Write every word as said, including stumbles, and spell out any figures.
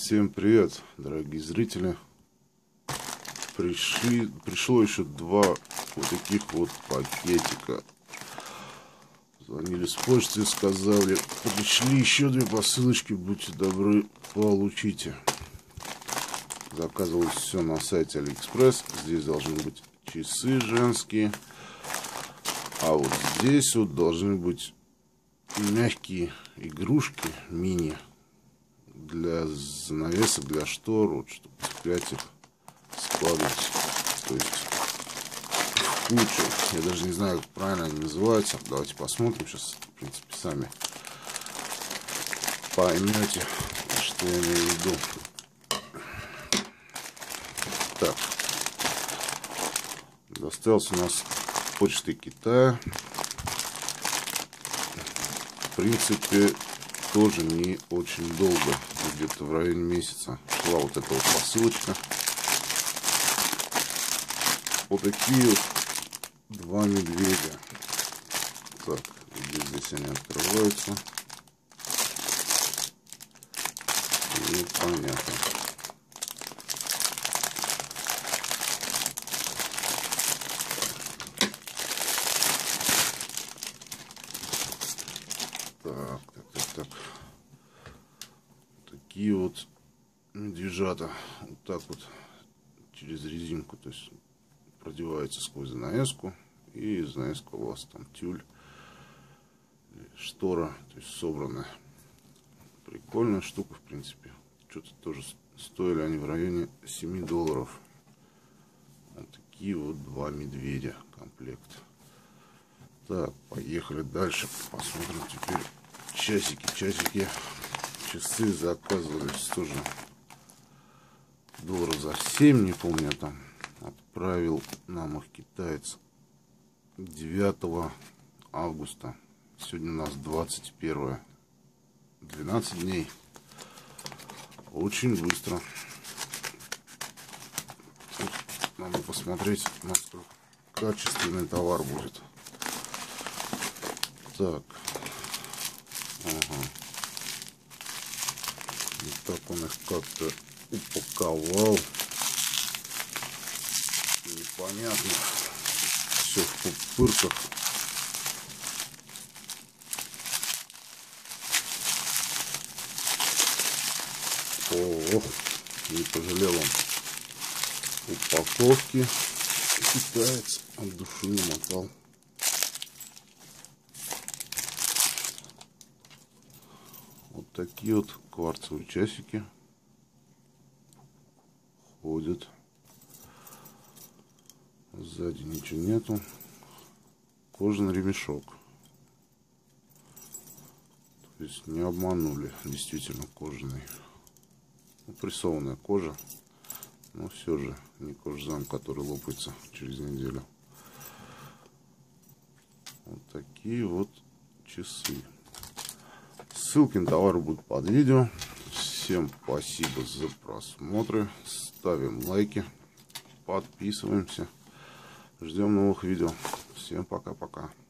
Всем привет, дорогие зрители. Пришли, пришло еще два вот таких вот пакетика. Звонили с почты, сказали, пришли еще две посылочки, будьте добры, получите. Заказывалось все на сайте Алиэкспресс. Здесь должны быть часы женские, а вот здесь вот должны быть мягкие игрушки мини для занавесок, для штор, вот, чтобы цеплять их, складывать, то есть в кучу. Я даже не знаю, как правильно они называются. Давайте посмотрим сейчас, в принципе, сами поймете, что я имею в виду. Так, доставился у нас почтой Китая. В принципе, тоже не очень долго, где-то в районе месяца шла вот эта вот посылочка. Вот такие вот два медведя. Так, где здесь они открываются? Непонятно. Так, так, так, так. Такие вот медвежата. Вот так вот через резинку, то есть продевается сквозь занавеску, и занавеска у вас там тюль, штора, то есть собранная. Прикольная штука, в принципе. Что-то тоже стоили они в районе семи долларов. Вот такие вот два медведя комплект. Так, поехали дальше. Посмотрим теперь часики. Часики, часы заказывались тоже долларов за семь, не помню, я там отправил нам их китаец девятого августа. Сегодня у нас двадцать первое. двенадцать дней. Очень быстро. Тут надо посмотреть, насколько качественный товар будет. Так. Ага. Вот так он их как-то упаковал. Непонятно. Все в пупырках. Ох, не пожалел он упаковки. Китаец от души намотал. Вот такие вот кварцевые часики ходят. Сзади ничего нету. Кожаный ремешок. То есть не обманули. Действительно кожаный. Ну, прессованная кожа. Но все же не кожзам, который лопается через неделю. Вот такие вот часы. Ссылки на товары будут под видео. Всем спасибо за просмотры. Ставим лайки. Подписываемся. Ждем новых видео. Всем пока-пока.